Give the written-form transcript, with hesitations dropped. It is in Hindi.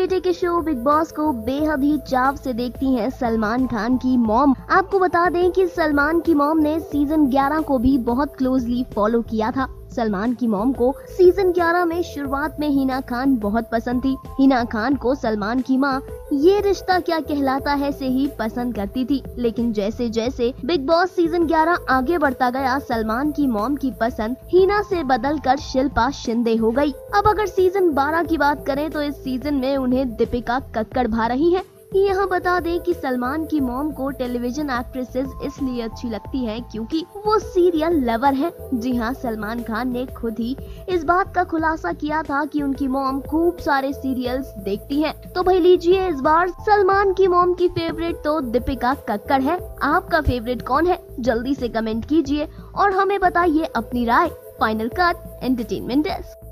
रियलिटी के शो बिग बॉस को बेहद ही चाव से देखती हैं सलमान खान की मॉम। आपको बता दें कि सलमान की मॉम ने सीजन 11 को भी बहुत क्लोजली फॉलो किया था। सलमान की मॉम को सीजन 11 में शुरुआत में हिना खान बहुत पसंद थी। हिना खान को सलमान की मां ये रिश्ता क्या कहलाता है से ही पसंद करती थी, लेकिन जैसे जैसे बिग बॉस सीजन 11 आगे बढ़ता गया, सलमान की मॉम की पसंद हिना से बदलकर शिल्पा शिंदे हो गई। अब अगर सीजन 12 की बात करें तो इस सीजन में उन्हें दीपिका कक्कड़ भा रही है। यहाँ बता दें कि सलमान की मॉम को टेलीविजन एक्ट्रेसेस इसलिए अच्छी लगती हैं क्योंकि वो सीरियल लवर हैं। जी हाँ, सलमान खान ने खुद ही इस बात का खुलासा किया था कि उनकी मॉम खूब सारे सीरियल्स देखती हैं। तो भाई लीजिए, इस बार सलमान की मॉम की फेवरेट तो दीपिका कक्कड़ है। आपका फेवरेट कौन है? जल्दी से कमेंट कीजिए और हमें बताइए अपनी राय। Final cut entertainment desk.